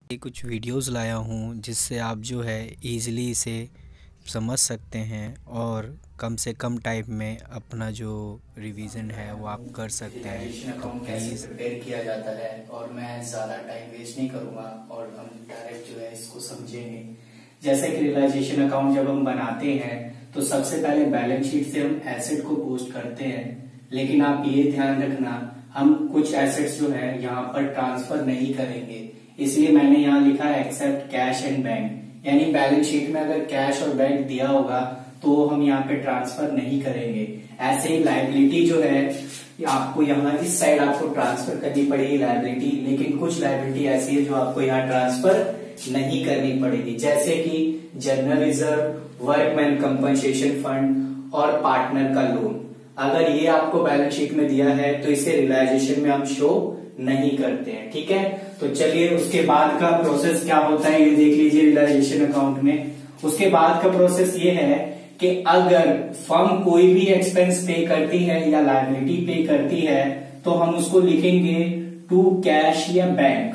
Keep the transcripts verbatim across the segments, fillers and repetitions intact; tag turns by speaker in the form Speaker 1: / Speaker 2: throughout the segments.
Speaker 1: ये कुछ वीडियोस लाया हूँ जिससे आप जो है इजीली इसे समझ सकते हैं और कम से कम टाइम में अपना जो रिवीजन है वो आप कर सकते हैं।
Speaker 2: रियलाइजेशन
Speaker 1: तो
Speaker 2: अकाउंट कैसे
Speaker 1: प्लीज़
Speaker 2: प्रिपेयर किया जाता है, और मैं ज़्यादा टाइम वेस्ट नहीं करूंगा और हम डायरेक्ट जो है इसको समझेंगे। जैसे कि रियलाइजेशन अकाउंट जब हम बनाते हैं तो सबसे पहले बैलेंस शीट से हम एसेट को पोस्ट करते हैं, लेकिन आप ये ध्यान रखना हम कुछ एसेट्स जो है यहाँ पर ट्रांसफर नहीं करेंगे, इसलिए मैंने यहाँ लिखा है एक्सेप्ट कैश एंड बैंक। यानी बैलेंस शीट में अगर कैश और बैंक दिया होगा तो हम यहाँ पे ट्रांसफर नहीं करेंगे। ऐसे ही लायबिलिटी जो है आपको यहाँ इस साइड आपको ट्रांसफर करनी पड़ेगी लायबिलिटी, लेकिन कुछ लायबिलिटी ऐसी है जो आपको यहाँ ट्रांसफर नहीं करनी पड़ेगी, जैसे कि general reserve, workman compensation fund और पार्टनर का लोन। अगर ये आपको बैलेंस शीट में दिया है तो इसे रियलाइजेशन में हम शो नहीं करते हैं। ठीक है, तो चलिए उसके बाद का प्रोसेस क्या होता है ये देख लीजिए रियलाइजेशन अकाउंट में। उसके बाद का प्रोसेस ये है कि अगर फर्म कोई भी एक्सपेंस पे करती है या लायबिलिटी पे करती है तो हम उसको लिखेंगे टू कैश या बैंक।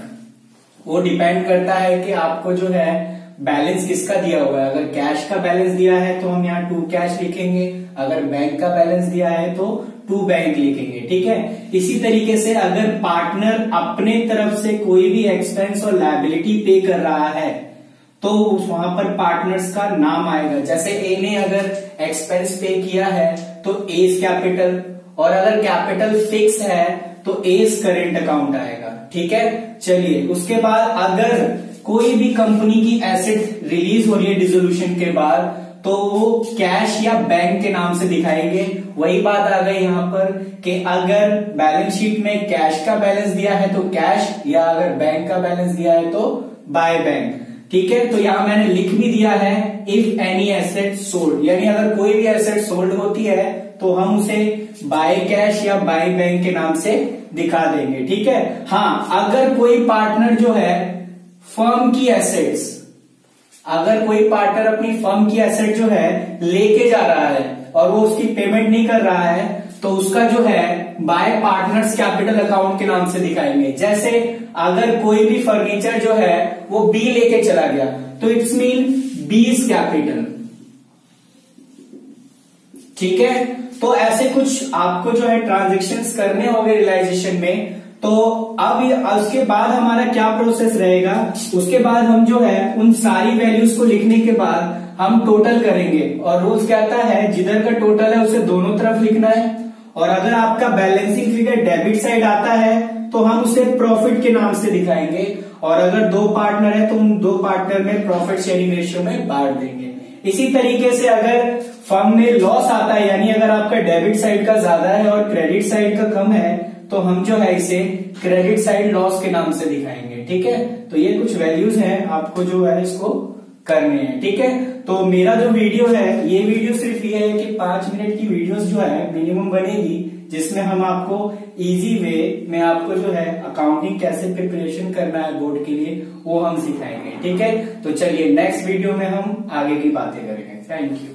Speaker 2: वो डिपेंड करता है कि आपको जो है बैलेंस किसका दिया हुआ है। अगर कैश का बैलेंस दिया है तो हम यहाँ टू कैश लिखेंगे, अगर बैंक का बैलेंस दिया है तो टू बैंक लिखेंगे। ठीक है, इसी तरीके से अगर पार्टनर अपने तरफ से कोई भी एक्सपेंस और लायबिलिटी पे कर रहा है तो वहां पर पार्टनर्स का नाम आएगा। जैसे ए ने अगर एक्सपेंस पे किया है तो एज कैपिटल, और अगर कैपिटल फिक्स है तो एज करेंट अकाउंट आएगा। ठीक है, चलिए उसके बाद अगर कोई भी कंपनी की एसेट रिलीज हो रही है डिसोल्यूशन के बाद तो वो कैश या बैंक के नाम से दिखाएंगे। वही बात आ गई यहाँ पर कि अगर बैलेंस शीट में कैश का बैलेंस दिया है तो कैश, या अगर बैंक का बैलेंस दिया है तो बाय बैंक। ठीक है, तो यहां मैंने लिख भी दिया है इफ एनी एसेट सोल्ड, यानी अगर कोई भी एसेट सोल्ड होती है तो हम उसे बाय कैश या बाय बैंक के नाम से दिखा देंगे। ठीक है, हाँ अगर कोई पार्टनर जो है फर्म की एसेट्स, अगर कोई पार्टनर अपनी फर्म की एसेट जो है लेके जा रहा है और वो उसकी पेमेंट नहीं कर रहा है तो उसका जो है बाय पार्टनर्स कैपिटल अकाउंट के नाम से दिखाएंगे। जैसे अगर कोई भी फर्नीचर जो है वो बी लेके चला गया तो इट्स मीन बीज कैपिटल। ठीक है, तो ऐसे कुछ आपको जो है ट्रांजेक्शन्स करने होंगे रियलाइजेशन में। तो अब उसके बाद हमारा क्या प्रोसेस रहेगा, उसके बाद हम जो है उन सारी वैल्यूज को लिखने के बाद हम टोटल करेंगे, और रूल्स कहता है जिधर का टोटल है उसे दोनों तरफ लिखना है, और अगर आपका बैलेंसिंग फिगर डेबिट साइड आता है तो हम उसे प्रॉफिट के नाम से दिखाएंगे, और अगर दो पार्टनर है तो उन दो पार्टनर में प्रॉफिट शेयरिंग रेशियो में बांट देंगे। इसी तरीके से अगर फर्म में लॉस आता है, यानी अगर आपका डेबिट साइड का ज्यादा है और क्रेडिट साइड का कम है, तो हम जो है इसे क्रेडिट साइड लॉस के नाम से दिखाएंगे। ठीक है, तो ये कुछ वैल्यूज हैं आपको जो है इसको करने हैं। ठीक है, तो मेरा जो वीडियो है ये वीडियो सिर्फ ये है कि पांच मिनट की वीडियोस जो है मिनिमम बनेगी, जिसमें हम आपको इजी वे में आपको जो है अकाउंटिंग कैसे प्रिपरेशन करना है बोर्ड के लिए वो हम सिखाएंगे। ठीक है, तो चलिए नेक्स्ट वीडियो में हम आगे की बातें करेंगे। Thank you.